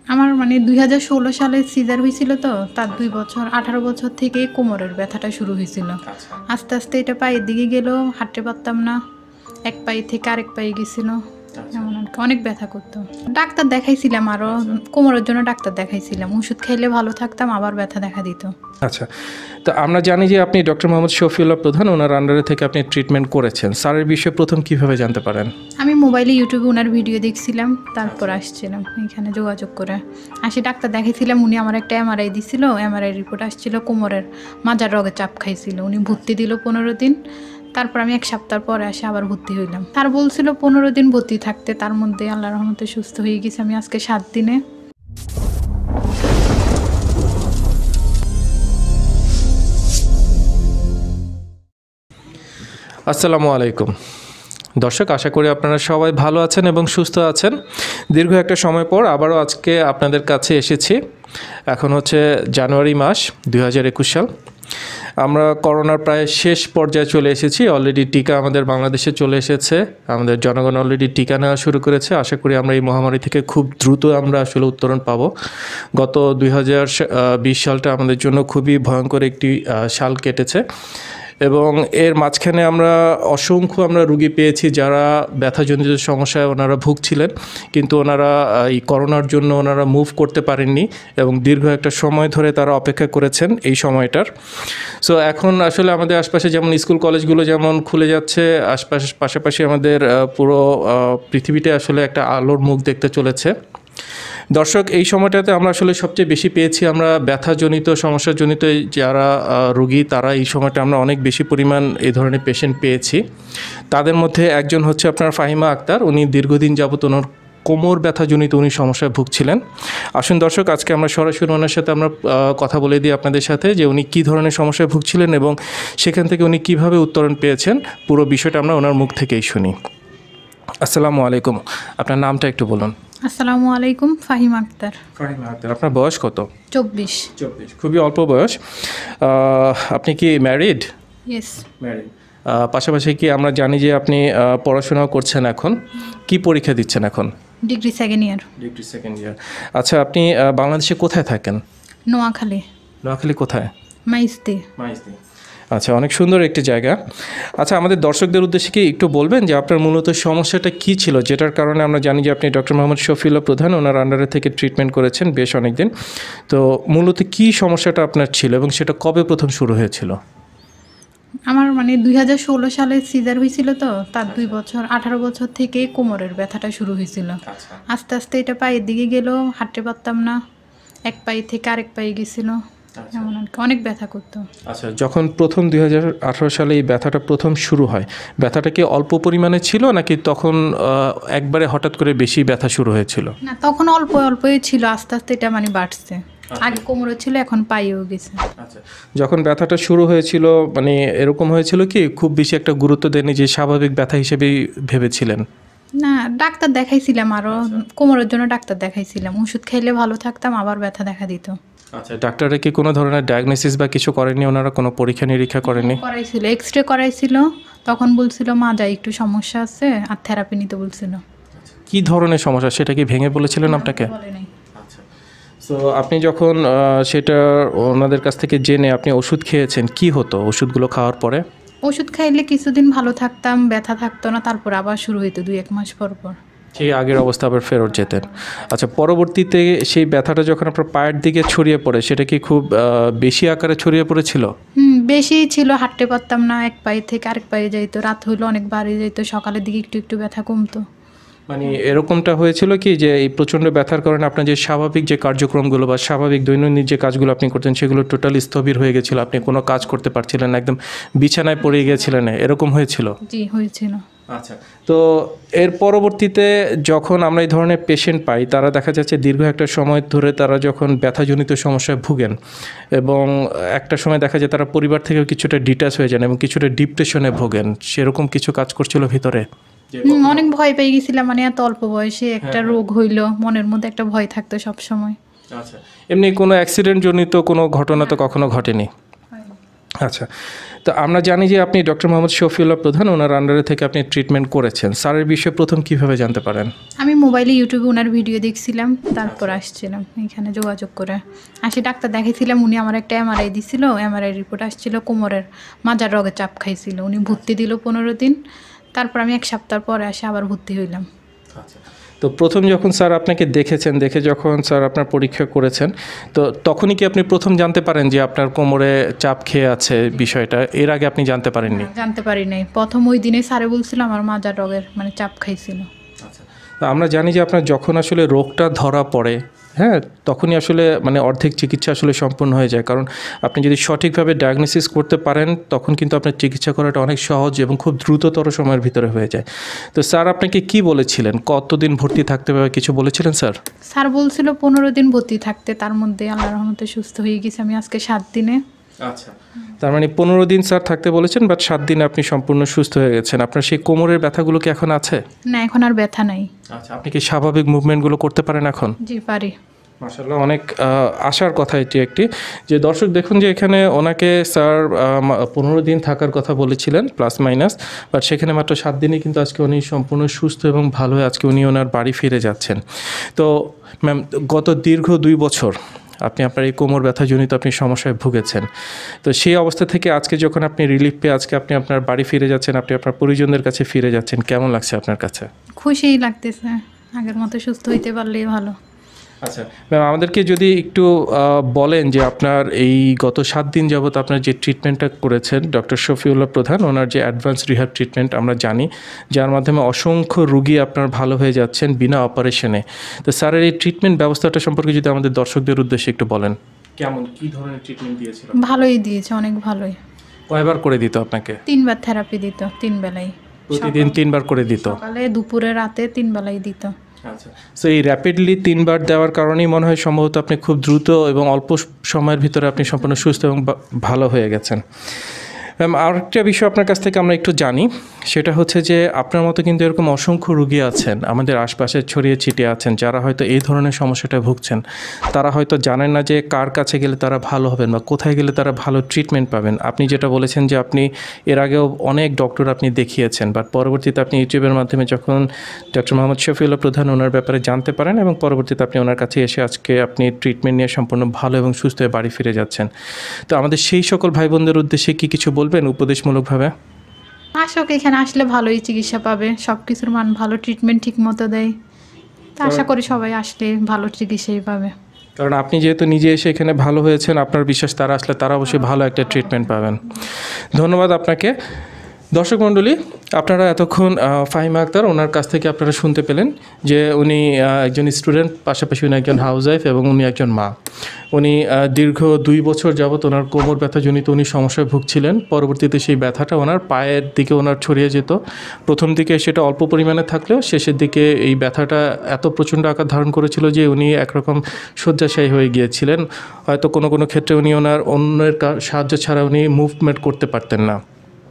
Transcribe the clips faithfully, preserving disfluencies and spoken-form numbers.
আমার মানে দুই হাজার ষোলো সালে সিজার হয়েছিল, তো তার দুই বছর আঠারো বছর থেকে কোমরের ব্যথাটা শুরু হয়েছিল। আস্তে আস্তে এটা পায়ের দিকে গেল, হাঁটতে পারতাম না, এক পায়ে থেকে আরেক পায়ে গেছিল, এমন আর কি। অনেক ব্যথা করতো। ডাক্তার দেখাইছিলাম, আরও কোমরের জন্য ডাক্তার দেখাইছিলাম, ওষুধ খাইলে ভালো থাকতাম, আবার ব্যথা দেখা দিত। আচ্ছা, তো আমরা জানি যে আপনি ডক্টর মোহাম্মদ শফিউল্লাহ প্রধান, ওনার আন্ডারে থেকে আপনি ট্রিটমেন্ট করেছেন। স্যারের বিষয়ে প্রথম কিভাবে জানতে পারেন? আমি মোবাইলে ইউটিউবে ওনার ভিডিও দেখছিলাম, তারপর আসছিলাম এখানে যোগাযোগ করে। আসি ডাক্তার দেখাইছিলাম, উনি আমার একটা এমআরআই দিছিল, এমআরআই রিপোর্ট আসছিল কোমরের মাজার রগে চাপ খাইছিল। উনি ভর্তি দিল পনেরো দিন, তারপর আমি এক সপ্তাহ পরে আসে আবার ভর্তি হইলাম। তার বলছিল পনেরো দিন ভর্তি থাকতে, তার মধ্যে আল্লাহর রহমতে সুস্থ হয়ে গেছি আমি আজকে সাত দিনে। আসসালামু আলাইকুম দর্শক, আশা করি আপনারা সবাই ভালো আছেন এবং সুস্থ আছেন। দীর্ঘ একটা সময় পর আবারও আজকে আপনাদের কাছে এসেছি। এখন হচ্ছে জানুয়ারি মাস দুই হাজার একুশ সাল। আমরা করোনার প্রায় শেষ পর্যায়ে চলে এসেছি। অলরেডি টিকা আমাদের বাংলাদেশে চলে এসেছে, আমাদের জনগণ অলরেডি টিকা নেওয়া শুরু করেছে। আশা করি আমরা এই মহামারী থেকে খুব দ্রুত আমরা আসলে উত্তরণ পাবো। গত দুই হাজার বিশ সালটা আমাদের জন্য খুবই ভয়ঙ্কর একটি সাল কেটেছে এবং এর মাঝখানে আমরা অসংখ্য আমরা রুগী পেয়েছি যারা ব্যথাজনিত সমস্যায় ওনারা ভুগছিলেন, কিন্তু ওনারা এই করোনার জন্য ওনারা মুভ করতে পারেননি এবং দীর্ঘ একটা সময় ধরে তারা অপেক্ষা করেছেন এই সময়টার। সো এখন আসলে আমাদের আশপাশে যেমন স্কুল কলেজগুলো যেমন খুলে যাচ্ছে, আশপাশ পাশাপাশি আমাদের পুরো পৃথিবীতে আসলে একটা আলোর মুখ দেখতে চলেছে। দর্শক, এই সময়টাতে আমরা আসলে সবচেয়ে বেশি পেয়েছি আমরা ব্যথাজনিত সমস্যাজনিত যারা রোগী, তারা এই সময়টা আমরা অনেক বেশি পরিমাণ এই ধরনের পেশেন্ট পেয়েছি। তাদের মধ্যে একজন হচ্ছে আপনার ফাহিমা আক্তার। উনি দীর্ঘদিন যাবত ওনার কোমর ব্যথাজনিত উনি সমস্যায় ভুগছিলেন। আসুন দর্শক, আজকে আমরা সরাসরি ওনার সাথে আমরা কথা বলে দিই আপনাদের সাথে যে উনি কী ধরনের সমস্যায় ভুগছিলেন এবং সেখান থেকে উনি কীভাবে উত্তরণ পেয়েছেন। পুরো বিষয়টা আমরা ওনার মুখ থেকেই শুনি। আসসালামু আলাইকুম, আপনার নামটা একটু বলুন। আসসালামু আলাইকুম, ফাহিমা আক্তার। ফাহিমা আক্তার, আপনার বয়স কত? চব্বিশ। চব্বিশ, খুবই অল্প বয়স। আপনি কি ম্যারিড? Yes, married. পাশাপাশি কি আমরা জানি যে আপনি পড়াশোনাও করছেন, এখন কি পরীক্ষা দিচ্ছেন এখন? Degree second year. Degree second year. আচ্ছা, আপনি বাংলাদেশে কোথায় থাকেন? নোয়াখালী। নোয়াখালী কোথায়? মাইজদি। মাইজদি। আচ্ছা, অনেক সুন্দর একটি জায়গা। আচ্ছা, আমাদের দর্শকদের উদ্দেশ্যে কি একটু বলবেন যে আপনার মূলত সমস্যাটা কী ছিল, যেটার কারণে আমরা জানি যে আপনি ডক্টর মোহাম্মদ শফিউল্লাহ প্রধান, ওনার আন্ডারে থেকে ট্রিটমেন্ট করেছেন বেশ অনেক দিন। তো মূলত কী সমস্যাটা আপনার ছিল এবং সেটা কবে প্রথম শুরু হয়েছিল? আমার মানে দুই হাজার ষোলো সালে সিজার হয়েছিল, তো তার দুই বছর আঠারো বছর থেকে কোমরের ব্যথাটা শুরু হয়েছিল। আস্তে আস্তে এটা পায়ের দিকে গেল, হাঁটতে পারতাম না, এক পায়ে থেকে আরেক পায়ে গেছিল, এমন আর কি। অনেক ব্যথা করতো। আচ্ছা, যখন প্রথম দুই হাজার আঠারো সালে এই ব্যথাটা প্রথম শুরু হয়, ব্যথাটা কি অল্প পরিমাণে ছিল নাকি তখন একবারে হঠাৎ করে বেশি ব্যথা শুরু হয়েছিল? না, তখন অল্প অল্পই ছিল, আস্তে আস্তে এটা মানে বাড়ছে। আগে কোমরে ছিল, এখন পায়েও গেছে। আচ্ছা, যখন ব্যথাটা শুরু হয়েছিল মানে এরকম হয়েছিল কি খুব বেশি একটা গুরুত্ব দেননি, যে স্বাভাবিক ব্যথা হিসেবেই ভেবেছিলেন? না, ডাক্তার দেখাইছিলাম, আরও কোমরের জন্য ডাক্তার দেখাইছিলাম, ওষুধ খাইলে ভালো থাকতাম, আবার ব্যথা দেখা দিত। আচ্ছা, ডাক্তাররা কি কোনো ধরনের ডায়াগনোসিস বা কিছু করেননি? ওনারা কোনো পরীক্ষা নিরীক্ষা করেননি? করাইছিল, এক্স রে করাইছিল, তখন বলছিল মাজায় একটু সমস্যা আছে আর থেরাপি নিতে বলছিল। কি ধরনের সমস্যা, সেটা কি ভেঙে বলেছিলেন আপনাকে? বলে নাই। আচ্ছা, তো আপনি যখন সেটা ওনাদের কাছ থেকে জেনে আপনি ওষুধ খেয়েছেন, কি হতো ওষুধগুলো খাওয়ার পরে? ওষুধ খাইলে কিছুদিন ভালো থাকতাম, ব্যথা থাকতো না, তারপর আবার শুরু হইতো দুই এক মাস পর পর। সেই আগের অবস্থা আবার ফেরত যেতেন। আচ্ছা, পরবর্তীতে সেই ব্যথাটা যখন আপনার পায়ের দিকে ছড়িয়ে পড়ে, সেটা কি খুব বেশি আকারে ছড়িয়ে পড়েছিল? হুম, বেশি ছিল, হাঁটতে পারতাম না, এক পায়ে থেকে আরেক পায়ে যাইতো, রাত হইলে অনেক বাড়ি যাইতো, সকালের দিকে একটু একটু ব্যথা কমতো। মানে এরকমটা হয়েছিল কি যে এই প্রচণ্ড ব্যথার কারণে আপনার যে স্বাভাবিক যে কার্যক্রমগুলো বা স্বাভাবিক দৈনন্দিন যে কাজগুলো আপনি করতেন সেগুলো টোটালি স্থবির হয়ে গেছিলো, আপনি কোনো কাজ করতে পারছিলেন না, একদম বিছানায় পড়ে গিয়েছিলেন, এরকম হয়েছিল? জি, হয়েছিল। আচ্ছা, তো এর পরবর্তীতে যখন আমরা এই ধরনের পেশেন্ট পাই, তারা দেখা যাচ্ছে দীর্ঘ একটা সময় ধরে তারা যখন ব্যথাজনিত সমস্যায় ভুগেন এবং একটা সময় দেখা যায় তারা পরিবার থেকেও কিছুটা ডিটাচ হয়ে যান এবং কিছুটা ডিপ্রেশনে ভোগেন, সেরকম কিছু কাজ করছিল ভিতরে? অনেক ভয় পেয়ে গেছিলাম, মানে এত অল্প বয়সে একটা রোগ হইলো, মনের মধ্যে একটা ভয় থাকতো সব সময়। আচ্ছা, এমনি কোনো অ্যাক্সিডেন্ট জনিত কোনো ঘটনা তো কখনো ঘটেনি? আচ্ছা, তো আমরা জানি যে আপনি ডক্টর মোহাম্মদ শফিউল্লাহ প্রধান, ওনার আন্ডারে থেকে আপনি ট্রিটমেন্ট করেছেন। স্যারের বিষয়ে প্রথম কিভাবে জানতে পারেন? আমি মোবাইলে ইউটিউবে ওনার ভিডিও দেখছিলাম, তারপর আসছিলাম এখানে যোগাযোগ করে। আসি ডাক্তার দেখাইছিলাম, উনি আমার একটা এমআরআই দিছিল, এমআরআই রিপোর্ট আসছিল কোমরের মাজার রগে চাপ খাইছিল। উনি ভর্তি দিল পনেরো দিন, তারপর আমি এক সপ্তাহ পরে আসে আবার ভর্তি হইলাম। আচ্ছা, তো প্রথম যখন স্যার আপনাকে দেখেছেন, দেখে যখন স্যার আপনার পরীক্ষা করেছেন, তো তখনই কি আপনি প্রথম জানতে পারেন যে আপনার কোমরে চাপ খেয়ে আছে বিষয়টা? এর আগে আপনি জানতে পারেননি? জানতে পারি নাই, প্রথম ওই দিনে স্যারে বলছিল আমার মাজার রগের মানে চাপ খাইছিল। আচ্ছা, তো আমরা জানি যে আপনার যখন আসলে রোগটা ধরা পড়ে, হ্যাঁ, তখনই আসলে মানে অর্ধেক চিকিৎসা আসলে সম্পূর্ণ হয়ে যায়। কারণ আপনি যদি সঠিকভাবে ডায়াগনোসিস করতে পারেন, তখন কিন্তু আপনার চিকিৎসা করাটা অনেক সহজ এবং খুব দ্রুততর সময়ের ভিতরে হয়ে যায়। তো স্যার আপনাকে কি বলেছিলেন, কতদিন ভর্তি থাকতে হবে কিছু বলেছিলেন স্যার? স্যার বলছিল পনেরো দিন ভর্তি থাকতে, তার মধ্যে আল্লাহর রহমতে সুস্থ হয়ে গেছি আমি আজকে সাত দিনে। আচ্ছা, তার মানে পনেরো দিন স্যার থাকতে বলেছেন, বাট সাত দিনে আপনি সম্পূর্ণ সুস্থ হয়ে গেছেন। আপনার সেই কোমরের ব্যথাগুলো কি এখন আছে? না, এখন আর ব্যথা নাই। আচ্ছা, আপনি কি স্বাভাবিক মুভমেন্টগুলো করতে পারেন এখন? জি পারি। মাশাআল্লাহ, অনেক আহ, আশার কথা এটি একটি। যে দর্শক দেখুন যে এখানে ওনাকে স্যার পনেরো দিন থাকার কথা বলেছিলেন প্লাস মাইনাস, বাট সেখানে মাত্র সাত দিনই কিন্তু আজকে উনি সম্পূর্ণ সুস্থ এবং ভালো হয়ে আজকে উনি ওনার বাড়ি ফিরে যাচ্ছেন। তো ম্যাম, গত দীর্ঘ দুই বছর আপনি আপনার এই কোমর ব্যথাজনিত আপনি সমস্যায় ভুগেছেন। তো সেই অবস্থা থেকে আজকে যখন আপনি রিলিফ পেয়ে আজকে আপনি আপনার বাড়ি ফিরে যাচ্ছেন, আপনি আপনার পরিজনদের কাছে ফিরে যাচ্ছেন, কেমন লাগছে আপনার কাছে? খুশিই লাগতেছে, আগের মতো সুস্থ হইতে পারলেই ভালো। আচ্ছা ম্যাম, আমাদেরকে যদি একটু বলেন যে আপনার এই গত সাত দিন যাবত আপনার যে ট্রিটমেন্টটা করেছেন ডক্টর শফিউল্লাহ প্রধান, ওনার যে অ্যাডভান্স রিহ্যাব ট্রিটমেন্ট আমরা জানি, যার মাধ্যমে অসংখ্য রুগী আপনার ভালো হয়ে যাচ্ছেন বিনা অপারেশনে। তো স্যারের এই ট্রিটমেন্ট ব্যবস্থাটা সম্পর্কে যদি আমাদের দর্শকদের উদ্দেশ্যে একটু বলেন, কেমন কী ধরনের ট্রিটমেন্ট দিয়েছিল? ভালোই দিয়েছে, অনেক ভালোই। কয়বার করে দিত আপনাকে? তিনবার থেরাপি দিত, তিন বেলাই। প্রতিদিন তিনবার করে দিত? সকালে, দুপুরে, রাতে তিন বেলাই দিত। আচ্ছা, সো এই র্যাপিডলি তিনবার দেওয়ার কারণেই মনে হয় সম্ভবত আপনি খুব দ্রুত এবং অল্প সময়ের ভিতরে আপনি সম্পূর্ণ সুস্থ এবং ভালো হয়ে গেছেন। ম্যাম, আরেকটা বিষয় আপনার কাছ থেকে আমরা একটু জানি, সেটা হচ্ছে যে আপনার মতো কিন্তু এরকম অসংখ্য রুগী আছেন আমাদের আশপাশে ছড়িয়ে ছিটিয়ে আছেন, যারা হয়তো এই ধরনের সমস্যাটা ভুগছেন। তারা হয়তো জানেন না যে কার কাছে গেলে তারা ভালো হবেন বা কোথায় গেলে তারা ভালো ট্রিটমেন্ট পাবেন। আপনি যেটা বলেছেন যে আপনি এর আগেও অনেক ডক্টর আপনি দেখিয়েছেন, বাট পরবর্তীতে আপনি ইউটিউবের মাধ্যমে যখন ডক্টর মোহাম্মদ শফিউল্লাহ প্রধান ওনার ব্যাপারে জানতে পারেন এবং পরবর্তীতে আপনি ওনার কাছে এসে আজকে আপনি ট্রিটমেন্ট নিয়ে সম্পূর্ণ ভালো এবং সুস্থ হয়ে বাড়ি ফিরে যাচ্ছেন। তো আমাদের সেই সকল ভাই বোনদের উদ্দেশ্যে কি কিছু বলবেন উপদেশমূলকভাবে? আসক, এখানে আসলে ভালোই চিকিৎসা পাবে, সব কিছুর মান ভালো, ট্রিটমেন্ট ঠিক মতো দেয়। তো আশা করি সবাই আসলে ভালো চিকিৎসাই পাবে। কারণ আপনি যেহেতু নিজে এসে এখানে ভালো হয়েছেন, আপনার বিশ্বাস তারা আসলে তারা অবশ্যই ভালো একটা ট্রিটমেন্ট পাবেন। ধন্যবাদ আপনাকে। দর্শক মণ্ডলী, আপনারা এতক্ষণ ফাহিমা আক্তার ওনার কাছ থেকে আপনারা শুনতে পেলেন যে উনি একজন স্টুডেন্ট, পাশাপাশি উনি একজন হাউসওয়াইফ এবং উনি একজন মা। উনি দীর্ঘ দুই বছর যাবত ওনার কোমর ব্যথাজনিত উনি সমস্যায় ভুগছিলেন। পরবর্তীতে সেই ব্যথাটা ওনার পায়ের দিকে ওনার ছড়িয়ে যেত। প্রথম দিকে সেটা অল্প পরিমাণে থাকলেও শেষের দিকে এই ব্যথাটা এত প্রচণ্ড আকার ধারণ করেছিল যে উনি একরকম শয্যাশায়ী হয়ে গিয়েছিলেন। হয়তো কোনো কোনো ক্ষেত্রে উনি ওনার অন্যের সাহায্য ছাড়া উনি মুভমেন্ট করতে পারতেন না।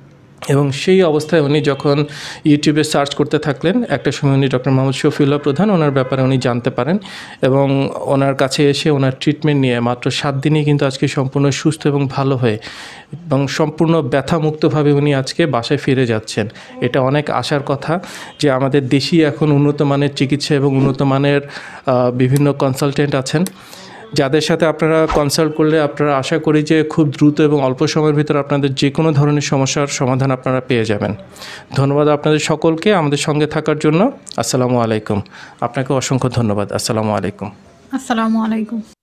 এবং সেই অবস্থায় উনি যখন ইউটিউবে সার্চ করতে থাকলেন, একটা সময় উনি ডক্টর মোহাম্মদ শফিউল্লাহ প্রধান ওনার ব্যাপারে উনি জানতে পারেন এবং ওনার কাছে এসে ওনার ট্রিটমেন্ট নিয়ে মাত্র সাত দিনেই কিন্তু আজকে সম্পূর্ণ সুস্থ এবং ভালো হয়ে এবং সম্পূর্ণ ব্যথামুক্তভাবে উনি আজকে বাসায় ফিরে যাচ্ছেন। এটা অনেক আশার কথা যে আমাদের দেশেই এখন উন্নত মানের চিকিৎসা এবং উন্নত মানের বিভিন্ন কনসালটেন্ট আছেন, যাদের সাথে আপনারা কনসাল্ট করলে আপনারা আশা করি যে খুব দ্রুত এবং অল্প সময়ের ভিতরে আপনাদের যে কোনো ধরনের সমস্যার সমাধান আপনারা পেয়ে যাবেন। ধন্যবাদ আপনাদের সকলকে আমাদের সঙ্গে থাকার জন্য। আসসালামু আলাইকুম। আপনাকে অসংখ্য ধন্যবাদ। আসসালামু আলাইকুম। আসসালামু আলাইকুম।